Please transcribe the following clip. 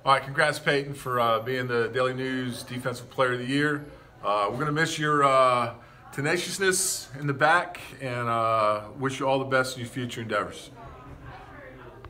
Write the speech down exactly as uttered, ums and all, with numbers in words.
All right, congrats, Peyton, for uh, being the Daily News Defensive Player of the Year. Uh, we're going to miss your uh, tenaciousness in the back and uh, wish you all the best in your future endeavors.